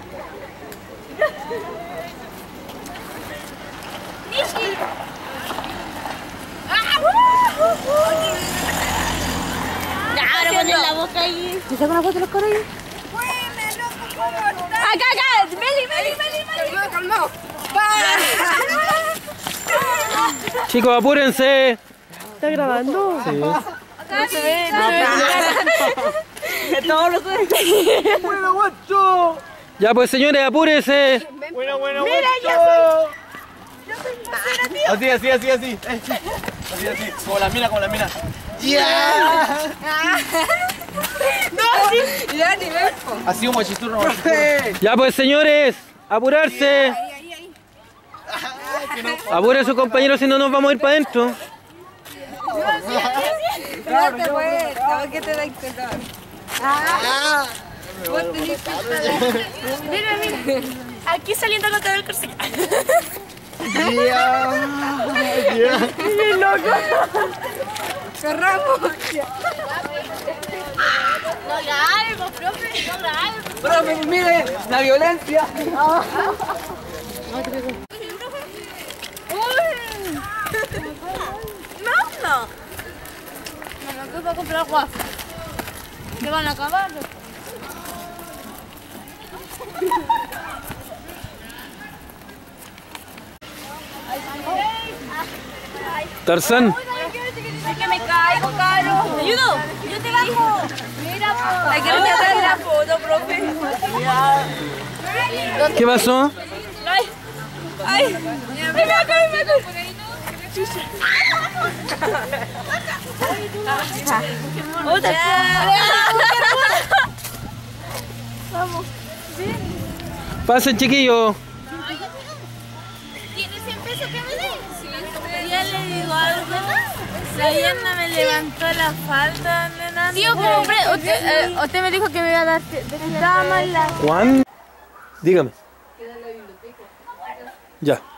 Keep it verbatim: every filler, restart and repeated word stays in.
Ya, ahora ponen la boca ahí. ¿Me saco una foto de los caros ahí? Acá, acá, Meli, Meli, Meli, Meli. Calmado. Chicos, apúrense. ¿Está grabando? Sí. No se ve, no se ve. Todo lo que... ¡Bueno, guacho! Ya pues señores, apúrense. ¡Bueno, bueno, Mira, guacho! ya Así, así, así, así. Así, así. Como la mina, como la mina. ¡Ya! No, sí. Ya, ni ves. Así un machisturno. Ya pues señores, apurarse. Ahí, ahí, ahí. Apure a sus compañeros, si no nos vamos a ir para adentro. Date vuelta, ¿qué te da a Ah. Vos tenés Mira, mira. Aquí saliendo la del corcel. ¡Ya! ¡Ya! ¡Qué loco! ¡Corramos! No grabemos, profe, no grabemos. ¡Profe, mire! ¡La violencia! No, no. Mamá, ¿qué va a comprar waffles? ¿Qué van a acabar? Tarzán. Es que me caigo, Caro. ¿Te ayudo? Yo te bajo. Mira, po. Hay que retratar la foto, profe. ¿Qué pasó? Ay. Ay. Me me acá, me acá. Otra. Vamos. Pasen, chiquillos. ¿Tienes cien pesos que me den? Sí. Ya le digo algo. La Diana me levantó la falda, nena. Tío, pero hombre, usted, eh, usted me dijo que me iba a dar. Estaba mal la. Juan, dígame. Ya.